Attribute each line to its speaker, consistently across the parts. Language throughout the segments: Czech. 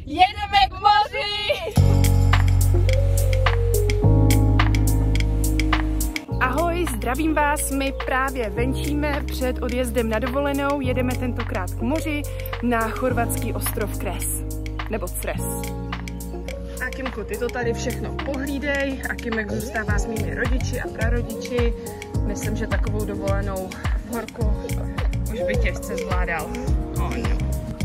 Speaker 1: Jedeme k moři! Ahoj, zdravím vás, my právě venčíme před odjezdem na dovolenou, jedeme tentokrát k moři na chorvatský ostrov Cres, nebo Cres. A Kimku, ty to tady všechno pohlídej a Kimek zůstává s mými rodiči a prarodiči. Myslím, že takovou dovolenou v horku už by těžce zvládal. Oh, no.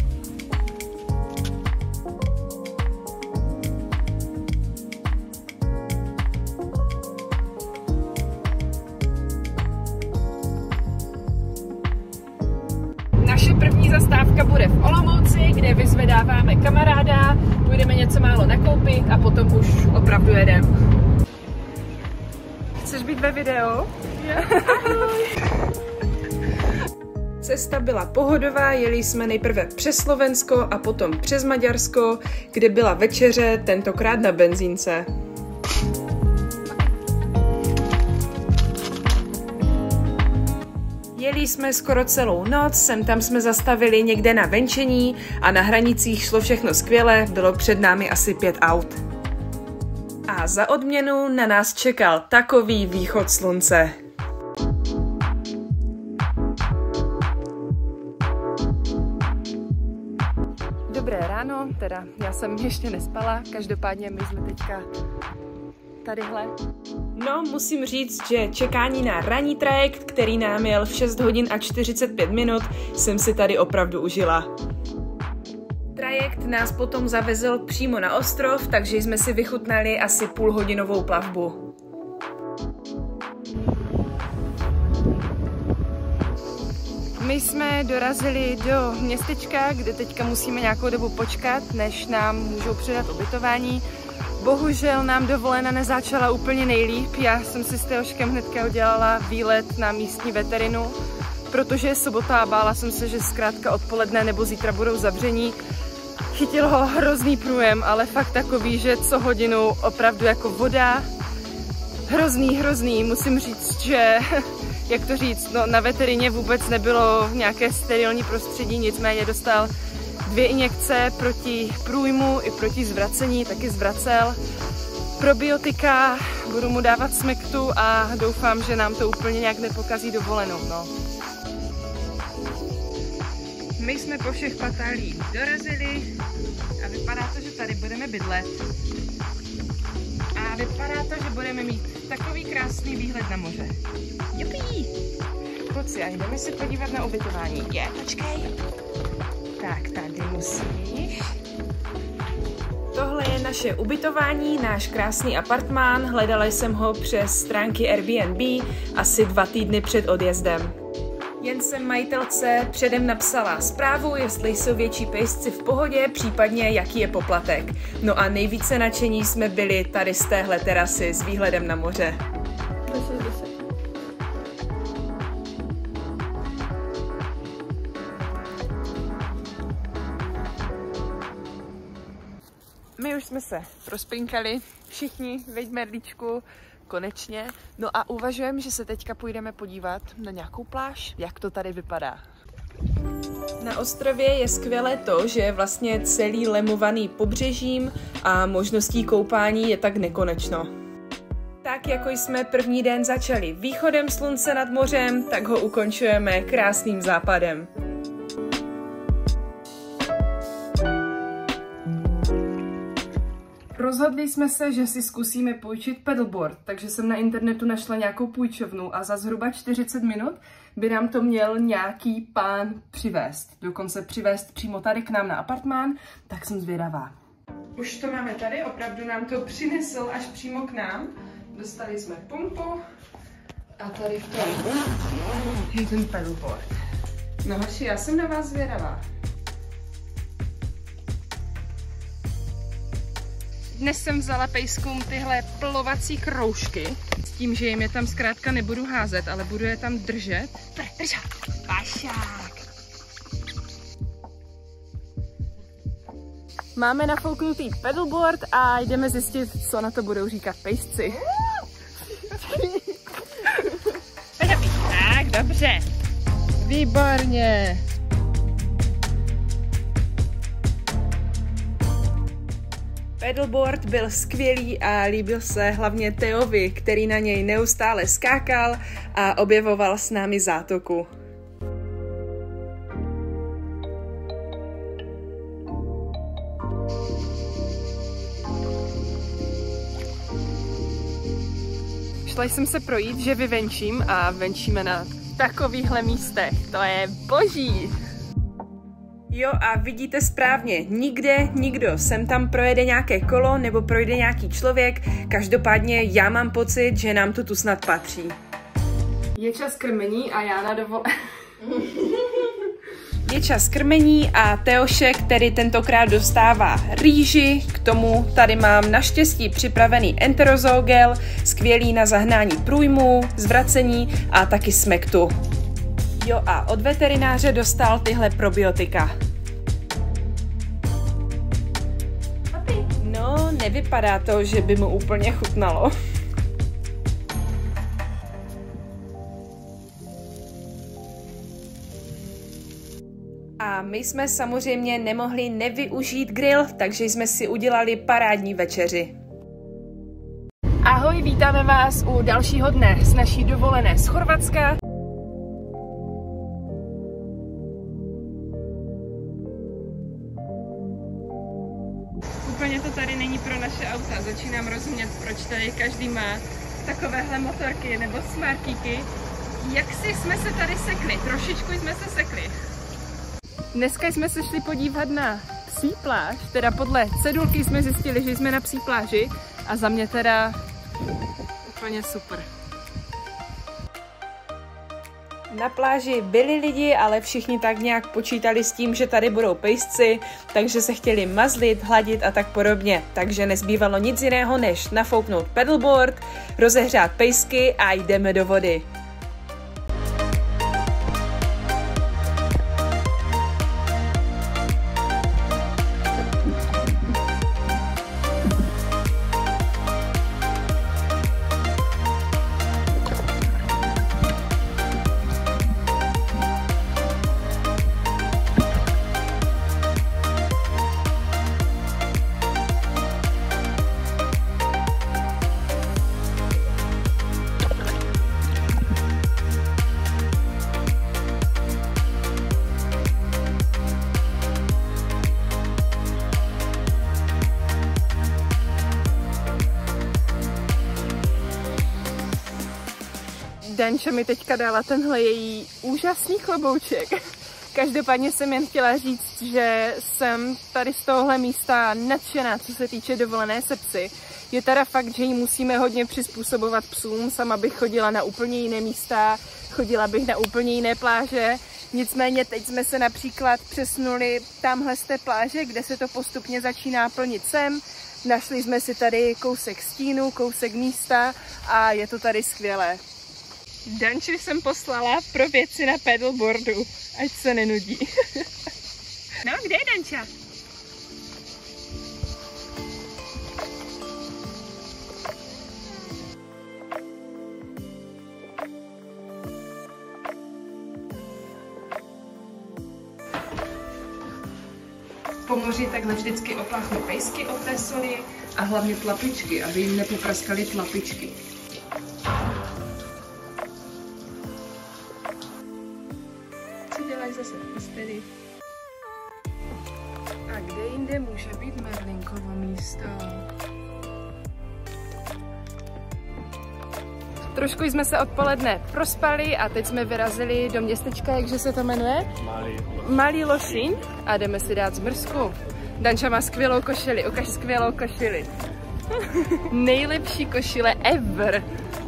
Speaker 1: Naše první zastávka bude v Olomouci, kde vyzvedáváme kamaráda, půjdeme něco málo nakoupit a potom už opravdu jedeme. Chceš být ve videu? Ahoj! Cesta byla pohodová, jeli jsme nejprve přes Slovensko a potom přes Maďarsko, kde byla večeře, tentokrát na benzínce. Jeli jsme skoro celou noc, sem tam jsme zastavili někde na venčení a na hranicích šlo všechno skvěle, bylo před námi asi 5 aut. A za odměnu na nás čekal takový východ slunce. Dobré ráno, teda já jsem ještě nespala, každopádně my jsme teďka tadyhle. No, musím říct, že čekání na ranní trajekt, který nám jel v 6 hodin a 45 minut, jsem si tady opravdu užila. Trajekt nás potom zavezl přímo na ostrov, takže jsme si vychutnali asi půlhodinovou plavbu. My jsme dorazili do městečka, kde teďka musíme nějakou dobu počkat, než nám můžou předat ubytování. Bohužel nám dovolena nezačala úplně nejlíp. Já jsem si s Teoškem hnedka udělala výlet na místní veterinu, protože je sobota a bála jsem se, že zkrátka odpoledne nebo zítra budou zavření. Chytil ho hrozný průjem, ale fakt takový, že co hodinu opravdu jako voda. Hrozný. Musím říct, že, jak to říct, no, na veterině vůbec nebylo nějaké sterilní prostředí, nicméně dostal 2 injekce proti průjmu i proti zvracení, taky zvracel. Probiotika, budu mu dávat smektu a doufám, že nám to úplně nějak nepokazí dovolenou, no. My jsme po všech patálích dorazili a vypadá to, že tady budeme bydlet. A vypadá to, že budeme mít takový krásný výhled na moře. Jupí! Kluci, a jdeme si podívat na ubytování. Počkej. Tak, tady musíš. Tohle je naše ubytování, náš krásný apartmán. Hledala jsem ho přes stránky Airbnb asi 2 týdny před odjezdem. Jen jsem majitelce předem napsala zprávu, jestli jsou větší pejsci v pohodě, případně jaký je poplatek. No a nejvíce nadšení jsme byli tady z téhle terasy s výhledem na moře. My už jsme se prospinkali, všichni, veď Merlíčku, konečně. No a uvažujeme, že se teďka půjdeme podívat na nějakou pláž, jak to tady vypadá. Na ostrově je skvělé to, že je vlastně celý lemovaný pobřežím a možností koupání je tak nekonečno. Tak jako jsme první den začali východem slunce nad mořem, tak ho ukončujeme krásným západem. Rozhodli jsme se, že si zkusíme půjčit paddleboard, takže jsem na internetu našla nějakou půjčovnu a za zhruba 40 minut by nám to měl nějaký pán přivést. Dokonce přivést přímo tady k nám na apartmán, tak jsem zvědavá. Už to máme tady, opravdu nám to přinesl až přímo k nám. Dostali jsme pumpu a tady v tom je ten paddleboard. No hoši, já jsem na vás zvědavá. Dnes jsem vzala pejskům tyhle plovací kroužky s tím, že jim je tam zkrátka nebudu házet, ale budu je tam držet. Držák, pašák. Máme nafouknutý paddleboard a jdeme zjistit, co na to budou říkat pejsci. Tak, dobře. Výborně. Paddleboard byl skvělý a líbil se hlavně Teovi, který na něj neustále skákal a objevoval s námi zátoku. Šla jsem se projít, že vyvenčím a venčíme na takovýchhle místech. To je boží! Jo a vidíte správně, nikde nikdo. Sem tam projede nějaké kolo nebo projde nějaký člověk. Každopádně já mám pocit, že nám to tu snad patří. Je čas krmení a já na Je čas krmení a Teošek, který tentokrát dostává rýži, k tomu tady mám naštěstí připravený enterozol, skvělý na zahnání průjmu, zvracení a taky smektu. Jo a od veterináře dostal tyhle probiotika. No, nevypadá to, že by mu úplně chutnalo. A my jsme samozřejmě nemohli nevyužít grill, takže jsme si udělali parádní večeři. Ahoj, vítáme vás u dalšího dne z naší dovolené z Chorvatska. Úplně to tady není pro naše auta, začínám rozumět, proč tady každý má takovéhle motorky nebo smartíky. Jak si jsme se tady sekli, trošičku jsme se sekli. Dneska jsme se šli podívat na psí pláž, teda podle cedulky jsme zjistili, že jsme na psí pláži a za mě teda úplně super. Na pláži byli lidi, ale všichni tak nějak počítali s tím, že tady budou pejsci, takže se chtěli mazlit, hladit a tak podobně. Takže nezbývalo nic jiného, než nafouknout paddleboard, rozehřát pejsky a jdeme do vody. Danča mi teďka dala tenhle její úžasný klobouček. Každopádně jsem jen chtěla říct, že jsem tady z tohohle místa nadšená, co se týče dovolené se psy. Je teda fakt, že ji musíme hodně přizpůsobovat psům, sama bych chodila na úplně jiné místa, chodila bych na úplně jiné pláže. Nicméně teď jsme se například přesunuli tamhle z té pláže, kde se to postupně začíná plnit sem. Našli jsme si tady kousek stínu, kousek místa a je to tady skvělé. Danči jsem poslala pro věci na paddleboardu, ať se nenudí. No, kde je Danča? Po moři takhle vždycky opláchnu pejsky od té soli a hlavně tlapičky, aby jim nepopraskaly tlapičky. Zase v posteli. A kde jinde může být Merlinkovo místo? Trošku jsme se odpoledne prospali a teď jsme vyrazili do městečka, jakže se to jmenuje? Malý Lošín a jdeme si dát zmrzku. Danča má skvělou košili, ukaž skvělou košili. Nejlepší košile ever.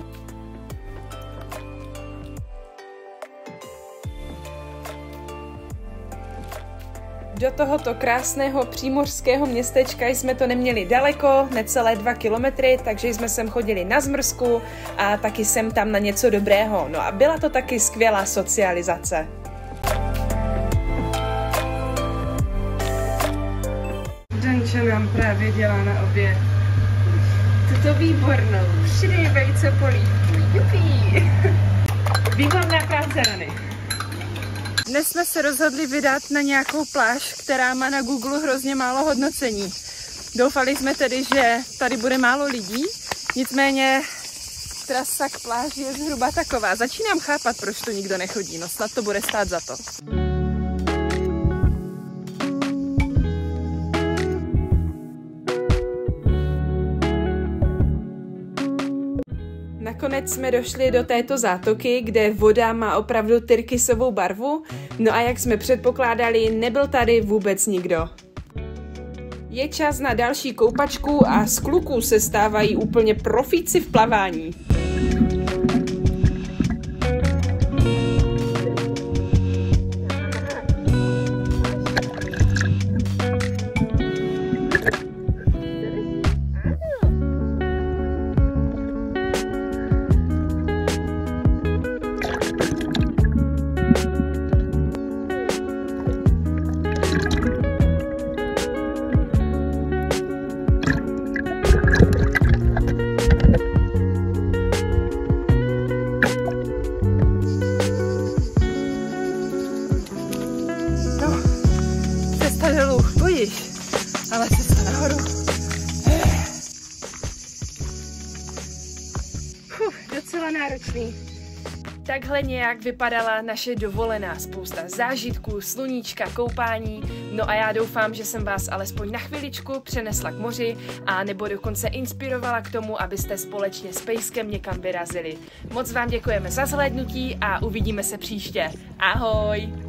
Speaker 1: Do tohoto krásného přímořského městečka jsme to neměli daleko, necelé 2 kilometry, takže jsme sem chodili na zmrzku a taky jsem tam na něco dobrého. No a byla to taky skvělá socializace. Danča nám právě dělá na oběd tuto výbornou 3D vejce polívku. Jupí! Výborná práce, Rany. Dnes jsme se rozhodli vydat na nějakou pláž, která má na Google hrozně málo hodnocení. Doufali jsme tedy, že tady bude málo lidí, nicméně trasa k pláži je zhruba taková. Začínám chápat, proč tu nikdo nechodí, no snad to bude stát za to. Nakonec jsme došli do této zátoky, kde voda má opravdu tyrkysovou barvu, no a jak jsme předpokládali, nebyl tady vůbec nikdo. Je čas na další koupačku a z kluků se stávají úplně profíci v plavání. Dolů, bojíš, ale cesta nahoru. Docela náročný. Takhle nějak vypadala naše dovolená, spousta zážitků, sluníčka, koupání, no a já doufám, že jsem vás alespoň na chviličku přenesla k moři a nebo dokonce inspirovala k tomu, abyste společně s Pejskem někam vyrazili. Moc vám děkujeme za zhlédnutí a uvidíme se příště. Ahoj!